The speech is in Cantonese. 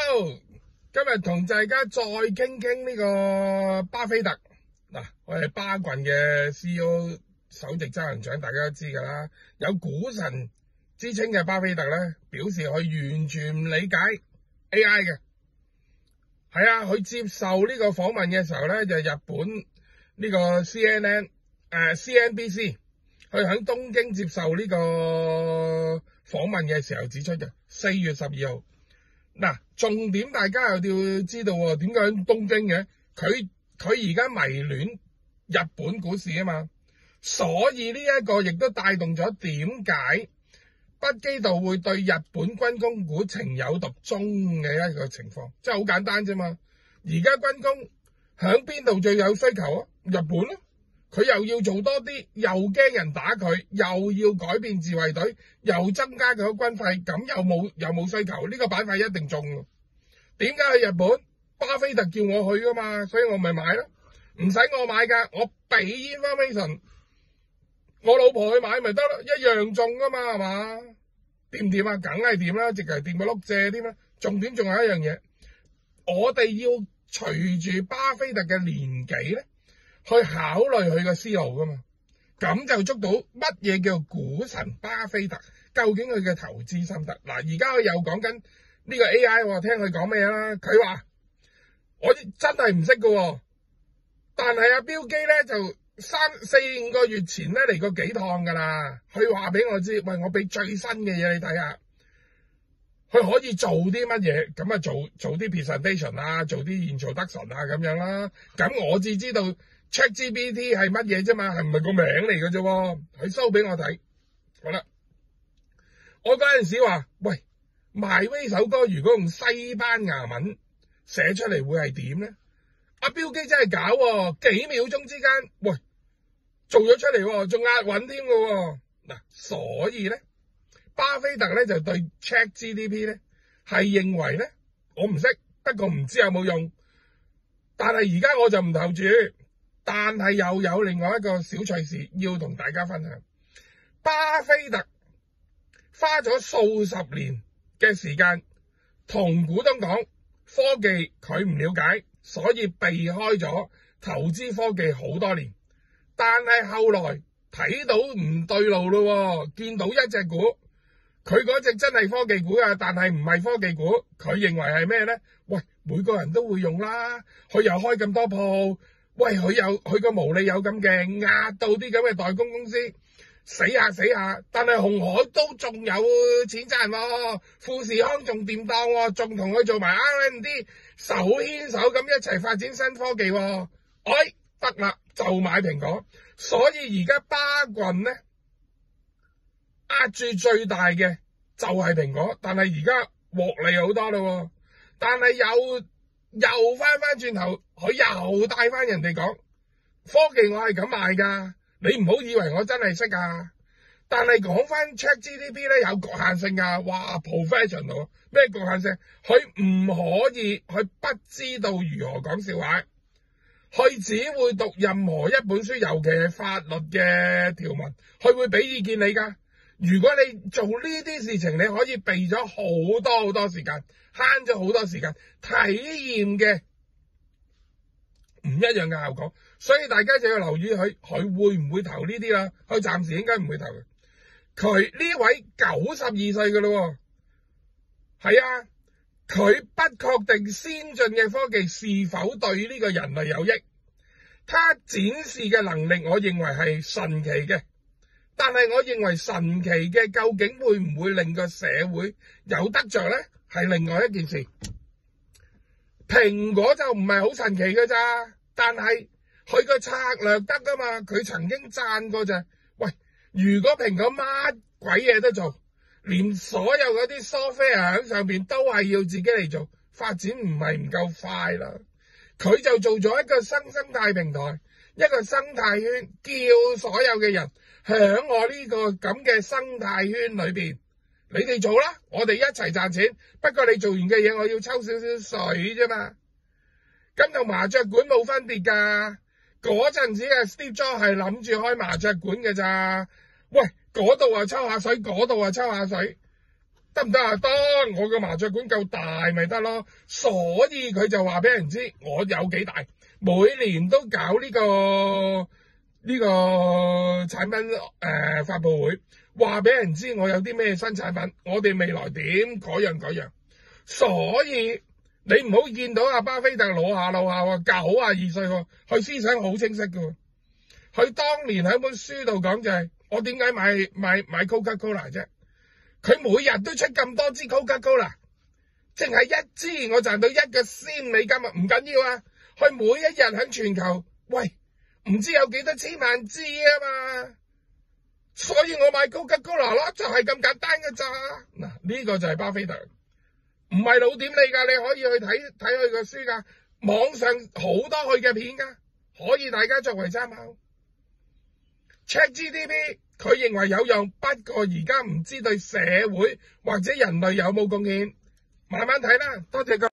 Hello，今日同大家再傾呢個巴菲特嗱，我係巴郡嘅 CEO 首席執行長，大家都知㗎啦。有股神之稱嘅巴菲特咧，表示佢完全唔理解 AI 嘅。係啊，佢接受呢個訪問嘅時候咧，就日本呢個 CNBC， 佢喺東京接受呢個訪問嘅時候指出嘅，4月12號。嗱，重點大家又要知道喎，點解喺東京嘅？佢而家迷戀日本股市啊嘛，所以呢一個亦都帶動咗點解北基道會對日本軍工股情有獨鍾嘅一個情況，即係好簡單啫嘛。而家軍工響邊度最有需求啊？日本咯，佢又要做多啲，又驚人打佢，又要改變自衛隊，又增加佢嘅軍費，咁又冇需求，呢個板塊一定中。點解去日本？巴菲特叫我去噶嘛，所以我咪買咯，唔使我買噶，我俾 information， 我老婆去買咪得咯，一樣中噶嘛，係嘛？掂唔掂啊？梗係掂啦，直係掂個碌蔗添啦。重點仲有一樣嘢，我哋要隨住巴菲特嘅年紀咧，去考慮佢嘅思路噶嘛，咁就捉到乜嘢叫股神巴菲特，究竟佢嘅投資心得。嗱，而家佢又講緊呢個 AI， 我聽佢講咩啦？佢話我真係唔識噶，但係阿標基咧就4-5個月前咧嚟過幾趟噶啦，佢話俾我知，喂，我俾最新嘅嘢你睇下，佢可以做啲乜嘢？咁啊做啲 presentation 啊，做啲introduction啊咁樣啦。咁我只知道 ChatGPT 係乜嘢啫嘛，係唔係個名嚟嘅啫？佢 show 俾我睇，好啦，我嗰陣時話，喂，My Way 首歌如果用西班牙文寫出嚟會係點咧？阿標基真係搞喎，幾秒鐘之間，喂，做咗出嚟，仲押韻添嘅。嗱，所以咧，巴菲特咧就對 ChatGPT 咧係認為咧，我唔識，不過唔知有冇用。但係而家我就唔投住，但係又有另外一個小趣事要同大家分享。巴菲特花咗數十年嘅時間同股東講，科技佢唔了解，所以避開咗投資科技好多年。但係後來睇到唔對路咯，見到一隻股，佢嗰隻真係科技股啊，但係唔係科技股，佢認為係咩咧？喂，每個人都會用啦，佢又開咁多鋪，喂，佢個毛利有咁勁，壓到啲咁嘅代工公司死下，但係鴻海都仲有錢賺喎，富士康仲掂當喎，仲同佢做埋 R&D， 手牽手咁一齊發展新科技喎，得啦，就買蘋果。所以而家巴郡咧壓住最大嘅就係蘋果，但係而家獲利好多咯，但係又翻轉頭，佢又帶翻人哋講科技我係咁賣噶，你唔好以為我真係識啊。但係講翻 ChatGPT 咧有局限性噶，哇 professional 咩局限性？佢唔可以，佢不知道如何講笑話，佢只會讀任何一本書，尤其係法律嘅條文，佢會俾意見你噶。如果你做呢啲事情，你可以避咗好多時間，慳咗好多時間，體驗嘅唔一樣嘅效果。所以大家就要留意佢會唔會投呢啲啦。佢暫時應該唔會投嘅。佢呢位92歲嘅咯，係啊，佢不確定先進嘅科技是否對呢個人類有益。他展示嘅能力，我認為係神奇嘅。但係我認為神奇嘅究竟會唔會令個社會有得着呢？係另外一件事。蘋果就唔係好神奇嘅咋，但係佢個策略得㗎嘛。佢曾經讚過咋，喂，如果蘋果乜鬼嘢都做，連所有嗰啲 software 喺上邊都係要自己嚟做，發展唔係唔夠快啦。佢就做咗一個生態平台，一個生態圈，叫所有嘅人喺我呢個咁嘅生態圈裏邊，你哋做啦，我哋一齊賺錢。不過你做完嘅嘢，我要抽少少水啫嘛。咁同麻雀館冇分別噶。嗰陣時嘅 Steve Jobs 係諗住開麻雀館嘅咋。喂，嗰度啊抽下水，嗰度啊抽下水。 得唔得啊？當我個麻雀館夠大咪得咯，所以佢就話俾人知我有幾大，每年都搞呢個產品發佈會，話俾人知我有啲咩新產品，我哋未來點嗰樣，所以你唔好見到阿巴菲特老下喎，92歲喎，佢思想好清晰㗎。佢當年喺本書度講就係我點解買 Coca-Cola 啫？佢每日都出咁多支 Coca-Cola， 淨係一支我賺到1個仙美金啊，唔緊要啊！佢每一日喺全球，喂，唔知有幾多千萬支啊嘛，所以我買 Coca-Cola 咯，就係咁簡單㗎咋。嗱，呢個就係巴菲特，唔係老點你㗎，你可以去睇佢個書㗎，網上好多佢嘅片㗎，可以大家作為參考。ChatGPT 佢認為有用，不過而家唔知對社會或者人類有冇貢獻，慢慢睇啦。多謝各位。